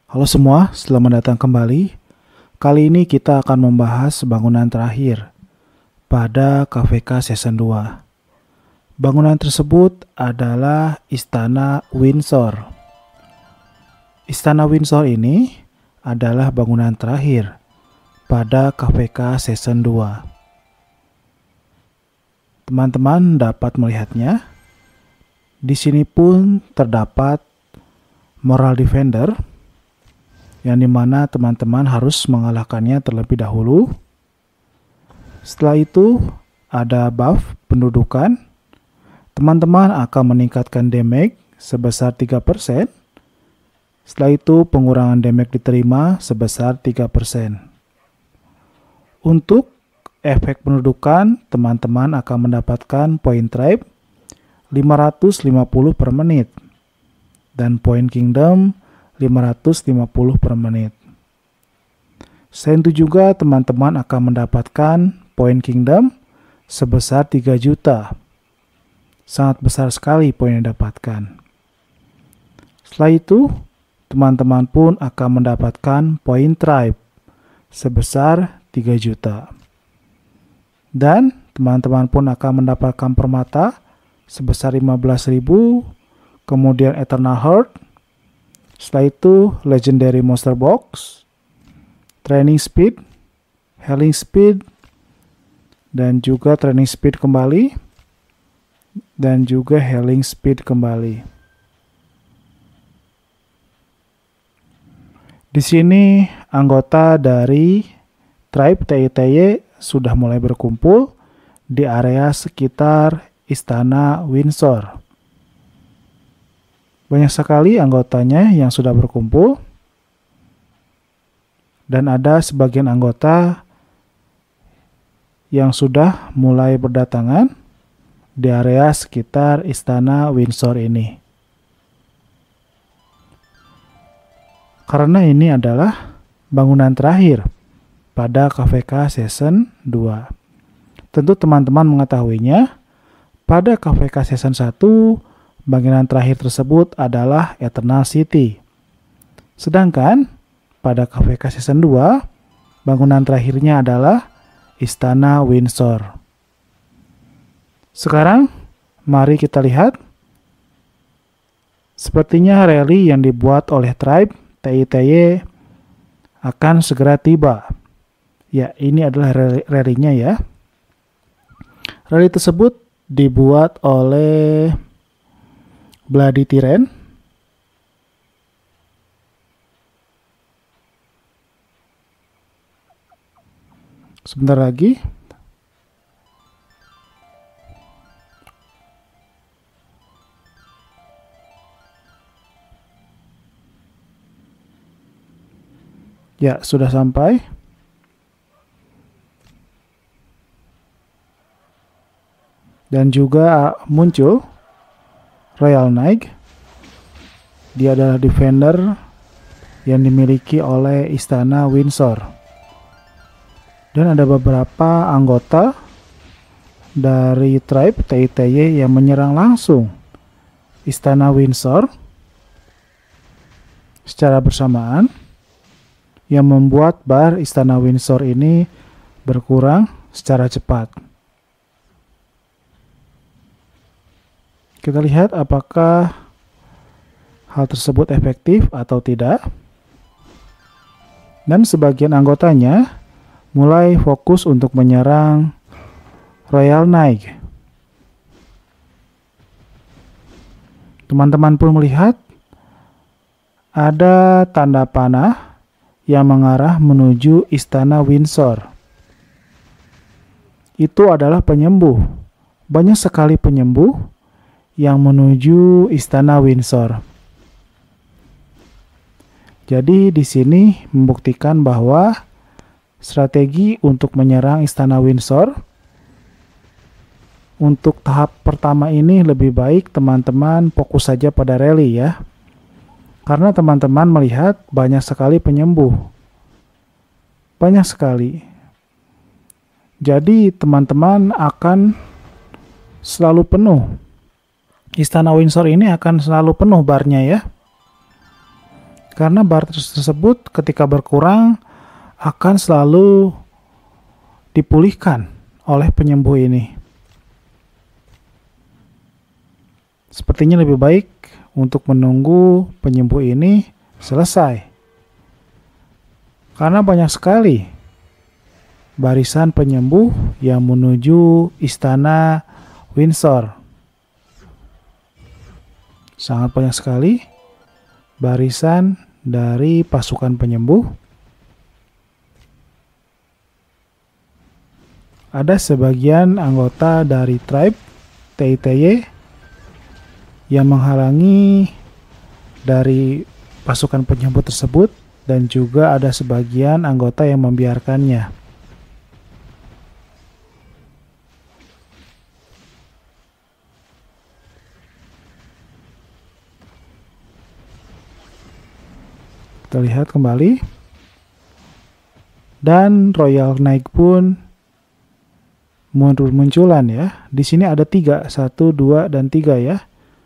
Halo semua, selamat datang kembali. Kali ini kita akan membahas bangunan terakhir pada KVK Season 2. Bangunan tersebut adalah Istana Windsor. Istana Windsor ini adalah bangunan terakhir pada KVK Season 2. Teman-teman dapat melihatnya. Di sini pun terdapat Moral Defender, yang dimana teman-teman harus mengalahkannya terlebih dahulu. Setelah itu ada buff pendudukan. Teman-teman akan meningkatkan damage sebesar 3%. Setelah itu pengurangan damage diterima sebesar 3%. Untuk efek pendudukan, teman-teman akan mendapatkan poin tribe 550 per menit dan poin kingdom 550 per menit. Selain itu juga teman-teman akan mendapatkan poin kingdom sebesar 3 juta. Sangat besar sekali poin yang didapatkan. Setelah itu, teman-teman pun akan mendapatkan poin tribe sebesar 3 juta. Dan teman-teman pun akan mendapatkan permata sebesar 15.000, kemudian Eternal Heart. Setelah itu Legendary Monster Box, Training Speed, Healing Speed, dan juga Training Speed kembali, dan juga Healing Speed kembali. Di sini anggota dari Tribe TITY sudah mulai berkumpul di area sekitar Istana Windsor. Banyak sekali anggotanya yang sudah berkumpul, dan ada sebagian anggota yang sudah mulai berdatangan di area sekitar Istana Windsor ini. Karena ini adalah bangunan terakhir pada KVK Season 2. Tentu teman-teman mengetahuinya, pada KVK Season 1, bangunan terakhir tersebut adalah Eternal City. Sedangkan pada KVK Season 2, bangunan terakhirnya adalah Istana Windsor. Sekarang, mari kita lihat. Sepertinya rally yang dibuat oleh Tribe TITY akan segera tiba. Ya, ini adalah rally-nya ya. Rally tersebut dibuat oleh Bloody Tyrant. Sebentar lagi. Ya, sudah sampai. Dan juga muncul Royal Knight. Dia adalah defender yang dimiliki oleh Istana Windsor. Dan ada beberapa anggota dari Tribe TITY yang menyerang langsung Istana Windsor secara bersamaan, yang membuat bar Istana Windsor ini berkurang secara cepat. Kita lihat apakah hal tersebut efektif atau tidak. Dan sebagian anggotanya mulai fokus untuk menyerang Royal Knight. Teman-teman pun melihat ada tanda panah yang mengarah menuju Istana Windsor. Itu adalah penyembuh. Banyak sekali penyembuh yang menuju Istana Windsor. Jadi di sini membuktikan bahwa strategi untuk menyerang Istana Windsor untuk tahap pertama ini lebih baik teman-teman fokus saja pada rally ya. Karena teman-teman melihat banyak sekali penyembuh. Banyak sekali. Jadi teman-teman akan selalu penuh. Istana Windsor ini akan selalu penuh barnya ya. Karena bar tersebut ketika berkurang akan selalu dipulihkan oleh penyembuh ini. Sepertinya lebih baik untuk menunggu penyembuh ini selesai. Karena banyak sekali barisan penyembuh yang menuju istana Windsor. Sangat banyak sekali barisan dari pasukan penyembuh. Ada sebagian anggota dari tribe TITY yang menghalangi dari pasukan penyembuh tersebut, dan juga ada sebagian anggota yang membiarkannya. Kita lihat kembali. Dan Royal Knight pun munculan ya. Di sini ada 3, 1, 2, dan 3 ya.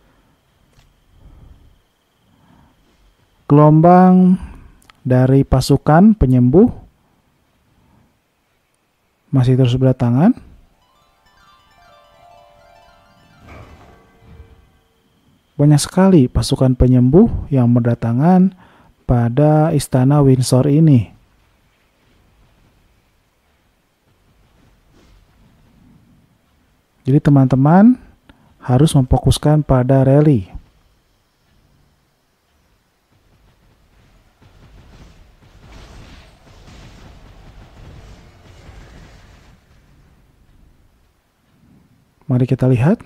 Gelombang dari pasukan penyembuh masih terus berdatangan. Banyak sekali pasukan penyembuh yang berdatangan pada istana Windsor ini. Jadi teman-teman harus memfokuskan pada rally. Mari kita lihat.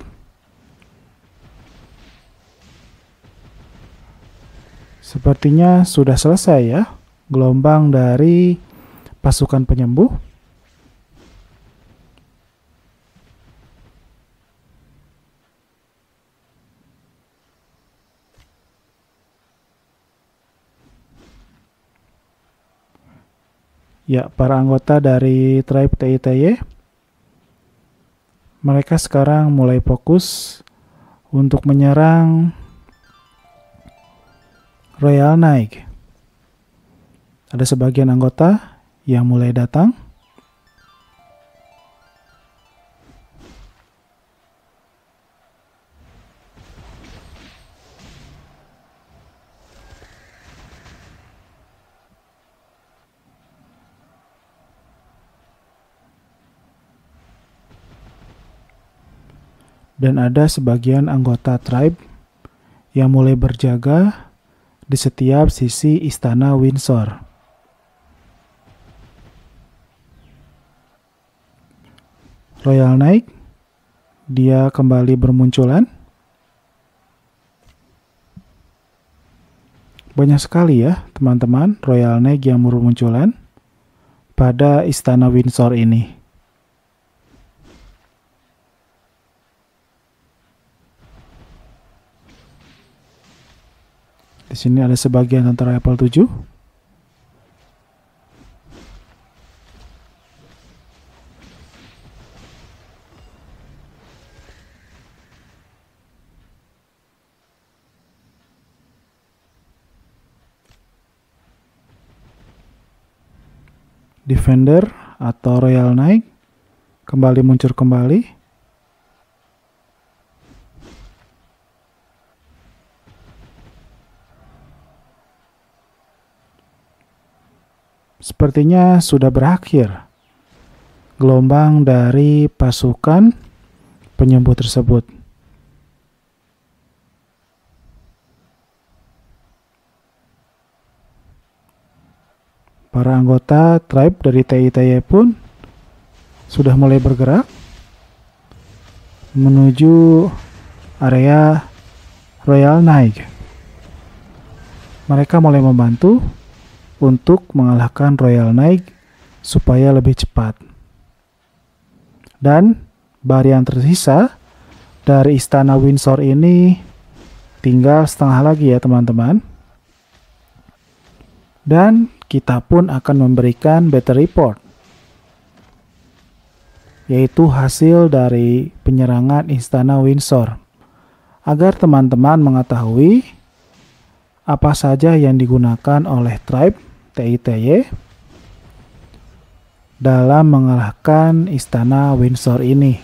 Sepertinya sudah selesai ya gelombang dari pasukan penyembuh. Ya, para anggota dari tribe TITY, mereka sekarang mulai fokus untuk menyerang Royal Knight. Ada sebagian anggota yang mulai datang. Dan ada sebagian anggota tribe yang mulai berjaga di setiap sisi istana Windsor. Royal Knight, dia kembali bermunculan. Banyak sekali ya teman-teman Royal Knight yang bermunculan pada istana Windsor ini. Di sini ada sebagian tentara level 7. Defender atau Royal Knight kembali muncul kembali. Sepertinya sudah berakhir gelombang dari pasukan penyembuh tersebut. Para anggota tribe dari TITY pun sudah mulai bergerak menuju area Royal Knight. Mereka mulai membantu untuk mengalahkan Royal Knight supaya lebih cepat. Dan bar yang tersisa dari istana Windsor ini tinggal setengah lagi ya teman-teman. Dan kita pun akan memberikan battle report, yaitu hasil dari penyerangan istana Windsor, agar teman-teman mengetahui apa saja yang digunakan oleh tribe TITY dalam mengalahkan istana Windsor ini.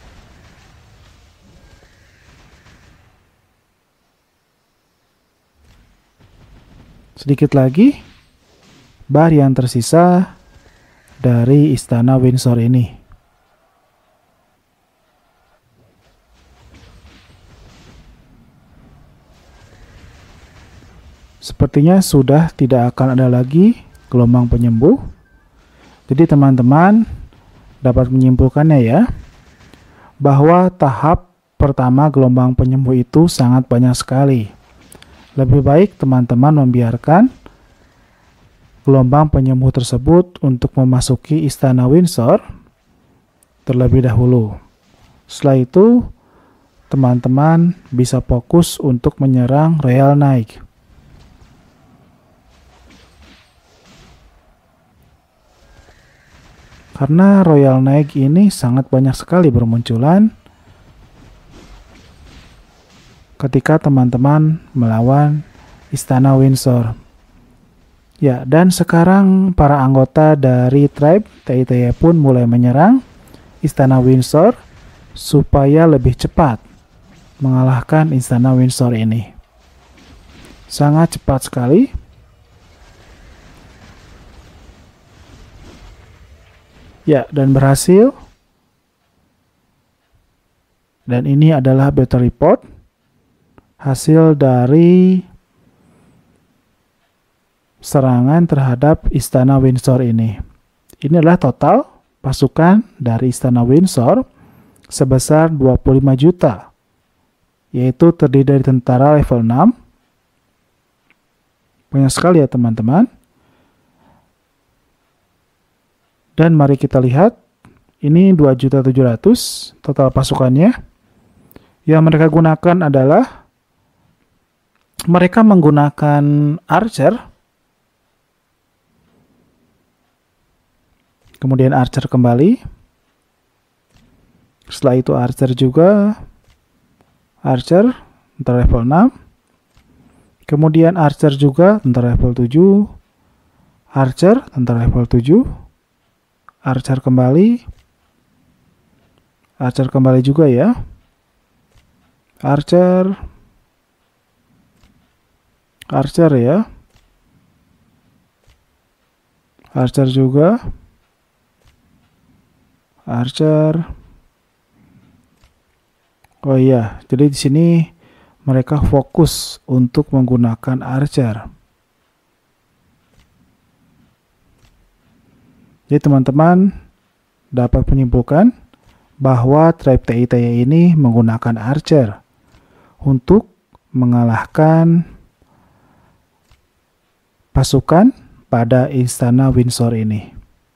Sedikit lagi, bar yang tersisa dari istana Windsor ini. Sepertinya sudah tidak akan ada lagi gelombang penyembuh. Jadi teman-teman dapat menyimpulkannya ya, bahwa tahap pertama gelombang penyembuh itu sangat banyak sekali. Lebih baik teman-teman membiarkan gelombang penyembuh tersebut untuk memasuki istana Windsor terlebih dahulu. Setelah itu, teman-teman bisa fokus untuk menyerang Royal Knight. Karena Royal Knight ini sangat banyak sekali bermunculan ketika teman-teman melawan istana Windsor. Ya, dan sekarang para anggota dari tribe TITY pun mulai menyerang istana Windsor supaya lebih cepat mengalahkan istana Windsor ini. Sangat cepat sekali. Ya, dan berhasil. Dan ini adalah battle report hasil dari serangan terhadap istana Windsor ini. Ini adalah total pasukan dari istana Windsor sebesar 25 juta. Yaitu terdiri dari tentara level 6. Banyak sekali ya teman-teman. Dan mari kita lihat, ini 2.700.000 total pasukannya. Yang mereka gunakan adalah, mereka menggunakan archer, kemudian archer kembali, setelah itu archer juga, archer, tentara level 6, kemudian archer juga, tentara level 7, archer, tentara level 7, archer kembali juga ya, archer ya, archer juga, archer. Oh iya, jadi di sini mereka fokus untuk menggunakan archer. Jadi teman-teman dapat menyimpulkan bahwa tribe TITY ini menggunakan archer untuk mengalahkan pasukan pada istana Windsor ini.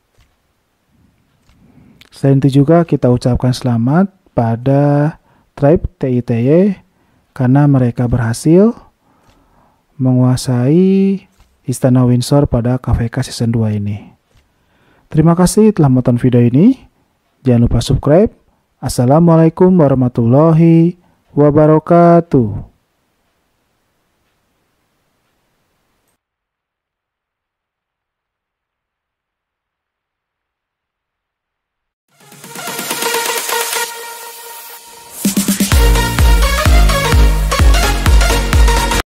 Selain itu juga kita ucapkan selamat pada tribe TITY karena mereka berhasil menguasai istana Windsor pada KVK Season 2 ini. Terima kasih telah menonton video ini. Jangan lupa subscribe. Assalamualaikum warahmatullahi wabarakatuh.